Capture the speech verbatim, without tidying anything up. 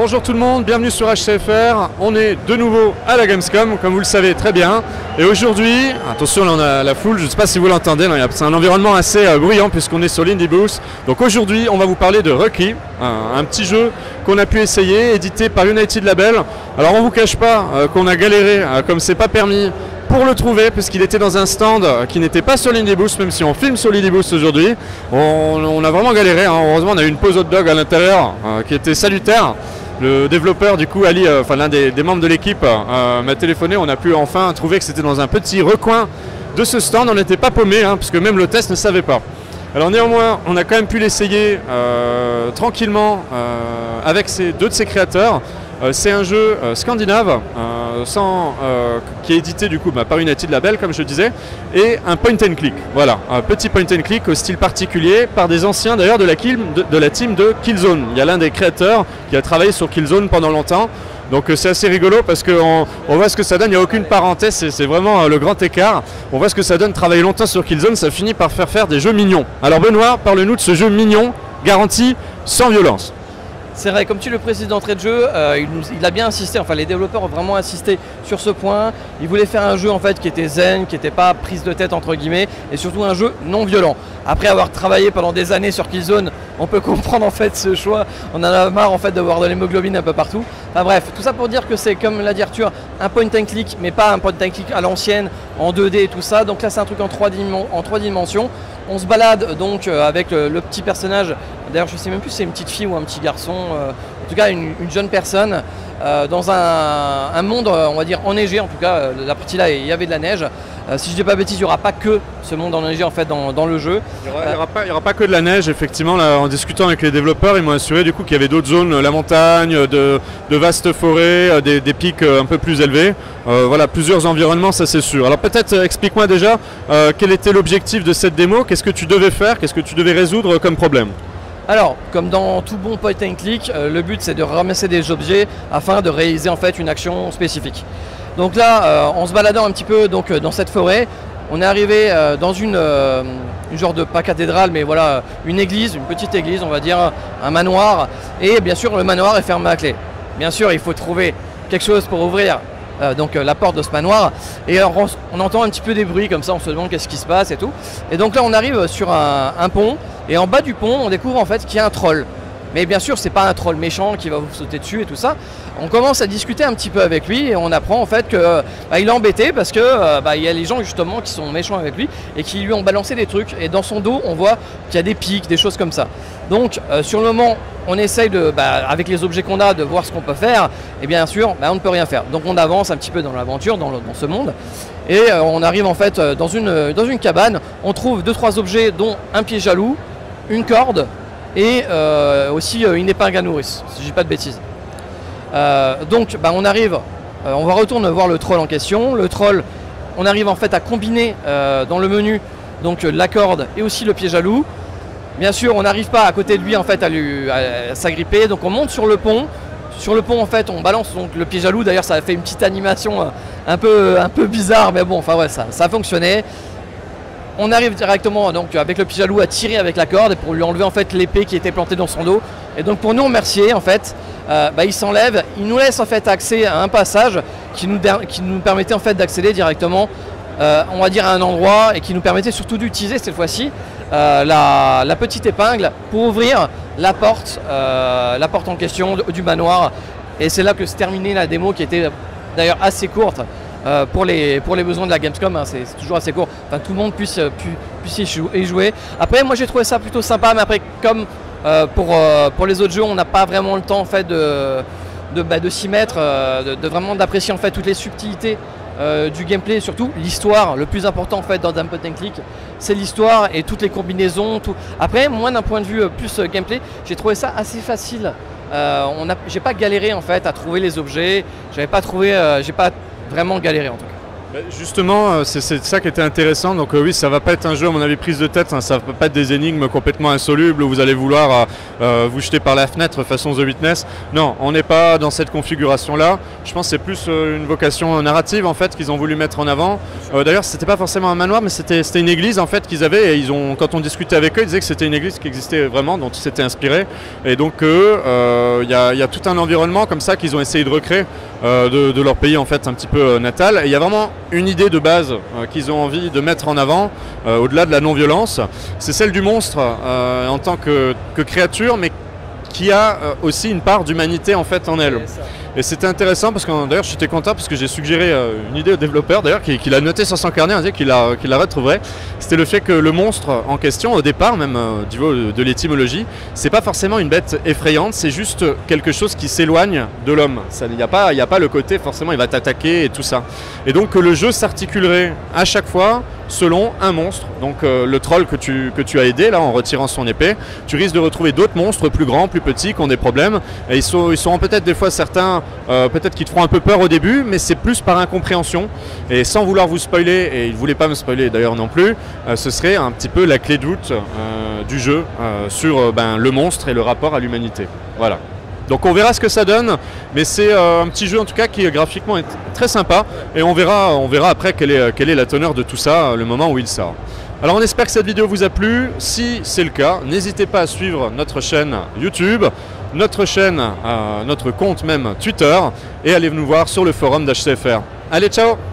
Bonjour tout le monde, bienvenue sur H C F R. On est de nouveau à la Gamescom, comme vous le savez très bien. Et aujourd'hui, attention, là on a la foule, je ne sais pas si vous l'entendez, c'est un environnement assez euh, bruyant puisqu'on est sur l'Indie Booth. Donc aujourd'hui, on va vous parler de Rocky, un, un petit jeu qu'on a pu essayer, édité par United Label. Alors on ne vous cache pas euh, qu'on a galéré, euh, comme c'est pas permis, pour le trouver, puisqu'il était dans un stand qui n'était pas sur l'Indie Booth, même si on filme sur l'Indie Booth aujourd'hui. On, on a vraiment galéré, hein. Heureusement on a eu une pause hot dog à l'intérieur euh, qui était salutaire. Le développeur, du coup, Ali, euh, enfin l'un des, des membres de l'équipe, euh, m'a téléphoné. On a pu enfin trouver que c'était dans un petit recoin de ce stand. On n'était pas paumé, hein, puisque même l'hôtesse ne savait pas. Alors néanmoins, on a quand même pu l'essayer euh, tranquillement euh, avec ces, deux de ses créateurs. Euh, c'est un jeu euh, scandinave euh, sans, euh, qui est édité du coup bah, par United Label, comme je disais, et un point and click. Voilà, un petit point and click au style particulier par des anciens d'ailleurs de, de, de la team de Killzone. Il y a l'un des créateurs qui a travaillé sur Killzone pendant longtemps. Donc euh, c'est assez rigolo parce qu'on on voit ce que ça donne, il n'y a aucune parenthèse, c'est vraiment euh, le grand écart. On voit ce que ça donne, travailler longtemps sur Killzone, ça finit par faire faire des jeux mignons. Alors Benoît, parle-nous de ce jeu mignon, garanti, sans violence. C'est vrai, comme tu le précises d'entrée de jeu, euh, il, nous, il a bien insisté, enfin les développeurs ont vraiment insisté sur ce point. Ils voulaient faire un jeu en fait qui était zen, qui n'était pas prise de tête entre guillemets, et surtout un jeu non violent. Après avoir travaillé pendant des années sur Killzone, on peut comprendre en fait ce choix. On en a marre en fait de voir de l'hémoglobine un peu partout. Enfin bref, tout ça pour dire que c'est, comme l'a dit Arthur, un point and click, mais pas un point and click à l'ancienne, en deux D et tout ça. Donc là c'est un truc en trois dimensions. On se balade donc euh, avec le, le petit personnage, d'ailleurs je ne sais même plus si c'est une petite fille ou un petit garçon, euh, en tout cas une, une jeune personne, euh, dans un, un monde on va dire enneigé, en tout cas euh, la partie là il y avait de la neige. Euh, si je ne dis pas bêtise, il n'y aura pas que ce monde enneigé en fait dans, dans le jeu. Il n'y aura, aura, aura pas que de la neige, effectivement. Là, en discutant avec les développeurs, ils m'ont assuré du coup qu'il y avait d'autres zones, la montagne, de, de vastes forêts, des, des pics un peu plus élevés. Euh, voilà, plusieurs environnements, ça c'est sûr. Alors peut-être euh, explique-moi déjà euh, quel était l'objectif de cette démo, qu'est-ce que tu devais faire, qu'est-ce que tu devais résoudre comme problème. Alors, comme dans tout bon point and click, euh, le but c'est de ramasser des objets afin de réaliser en fait une action spécifique. Donc là, euh, en se baladant un petit peu donc, euh, dans cette forêt, on est arrivé euh, dans une, euh, une genre de, pas cathédrale, mais voilà, une église, une petite église, on va dire, un manoir. Et bien sûr, le manoir est fermé à clé. Bien sûr, il faut trouver quelque chose pour ouvrir euh, donc, euh, la porte de ce manoir. Et alors, on, on entend un petit peu des bruits comme ça, on se demande qu'est-ce qui se passe et tout. Et donc là, on arrive sur un, un pont. Et en bas du pont, on découvre en fait qu'il y a un troll. Mais bien sûr, c'est pas un troll méchant qui va vous sauter dessus et tout ça. On commence à discuter un petit peu avec lui et on apprend en fait que bah, il est embêté parce que euh, bah, il y a les gens justement qui sont méchants avec lui et qui lui ont balancé des trucs. Et dans son dos, on voit qu'il y a des pics, des choses comme ça. Donc, euh, sur le moment, on essaye de, bah, avec les objets qu'on a, de voir ce qu'on peut faire. Et bien sûr, bah, on ne peut rien faire. Donc, on avance un petit peu dans l'aventure, dans, dans ce monde. Et euh, on arrive en fait dans une, dans une cabane. On trouve deux trois objets, dont un pied jaloux, une corde. Et euh, aussi euh, une épingle à nourrice, si je dis pas de bêtises. Euh, donc bah, on arrive, euh, on va retourner voir le troll en question. Le troll, on arrive en fait à combiner euh, dans le menu donc la corde et aussi le pied jaloux. Bien sûr, on n'arrive pas à côté de lui en fait à, lui, à, à s'agripper, donc on monte sur le pont. Sur le pont en fait, on balance donc le pied jaloux. D'ailleurs, ça a fait une petite animation un peu, un peu bizarre, mais bon, enfin ouais, ça, ça a fonctionné. On arrive directement donc avec le pied jaloux à tirer avec la corde pour lui enlever en fait l'épée qui était plantée dans son dos. Et donc pour nous remercier en fait, euh, bah, il s'enlève, il nous laisse en fait accès à un passage qui nous, qui nous permettait en fait d'accéder directement, euh, on va dire à un endroit et qui nous permettait surtout d'utiliser cette fois-ci euh, la, la petite épingle pour ouvrir la porte, euh, la porte en question du manoir. Et c'est là que se terminait la démo qui était d'ailleurs assez courte. Euh, pour, les, pour les besoins de la Gamescom, hein, c'est toujours assez court, enfin tout le monde puisse, puisse y jouer. Après moi j'ai trouvé ça plutôt sympa, mais après comme euh, pour, euh, pour les autres jeux on n'a pas vraiment le temps en fait de, de, bah, de s'y mettre, euh, de, de vraiment d'apprécier en fait toutes les subtilités euh, du gameplay, surtout l'histoire. Le plus important en fait dans un point and click, c'est l'histoire et toutes les combinaisons. Tout. Après moi d'un point de vue plus euh, gameplay, j'ai trouvé ça assez facile. Euh, on a, j'ai pas galéré en fait à trouver les objets, j'avais pas trouvé, euh, j'ai pas vraiment galéré en tout cas. Justement, c'est ça qui était intéressant. Donc euh, oui, ça va pas être un jeu à mon avis prise de tête, hein, ça va pas être des énigmes complètement insolubles où vous allez vouloir euh, vous jeter par la fenêtre façon The Witness. Non, on n'est pas dans cette configuration-là. Je pense que c'est plus euh, une vocation narrative en fait qu'ils ont voulu mettre en avant. Euh, D'ailleurs, c'était pas forcément un manoir, mais c'était une église en fait qu'ils avaient. Et ils ont, quand on discutait avec eux, ils disaient que c'était une église qui existait vraiment, dont ils s'étaient inspirés. Et donc il euh, y, a, y a tout un environnement comme ça qu'ils ont essayé de recréer euh, de, de leur pays en fait un petit peu euh, natal. Et il y a vraiment une idée de base euh, qu'ils ont envie de mettre en avant, euh, au-delà de la non-violence, c'est celle du monstre euh, en tant que, que créature, mais qui a euh, aussi une part d'humanité en fait en elle. Et c'était intéressant parce que d'ailleurs j'étais content parce que j'ai suggéré euh, une idée au développeur d'ailleurs qu'il qu a noté sur son carnet, on dit qu'il la, qu'il la retrouverait. C'était le fait que le monstre en question, au départ, même euh, du niveau de l'étymologie, c'est pas forcément une bête effrayante, c'est juste quelque chose qui s'éloigne de l'homme. Il n'y a pas, il n'y a pas le côté forcément il va t'attaquer et tout ça. Et donc que le jeu s'articulerait à chaque fois selon un monstre. Donc euh, le troll que tu, que tu as aidé là en retirant son épée, tu risques de retrouver d'autres monstres plus grands, plus petits, qui ont des problèmes. Et ils sont, ils seront peut-être des fois certains, euh, peut-être qu'ils te feront un peu peur au début, mais c'est plus par incompréhension. Et sans vouloir vous spoiler, et ils ne voulaient pas me spoiler d'ailleurs non plus, euh, ce serait un petit peu la clé de voûte euh, du jeu euh, sur euh, ben, le monstre et le rapport à l'humanité. Voilà. Donc on verra ce que ça donne, mais c'est euh, un petit jeu en tout cas qui graphiquement est très sympa et on verra, on verra après quelle est, quelle est la teneur de tout ça le moment où il sort. Alors on espère que cette vidéo vous a plu. Si c'est le cas, n'hésitez pas à suivre notre chaîne YouTube, notre chaîne, euh, notre compte même Twitter et allez nous voir sur le forum d'H C F R. Allez, ciao!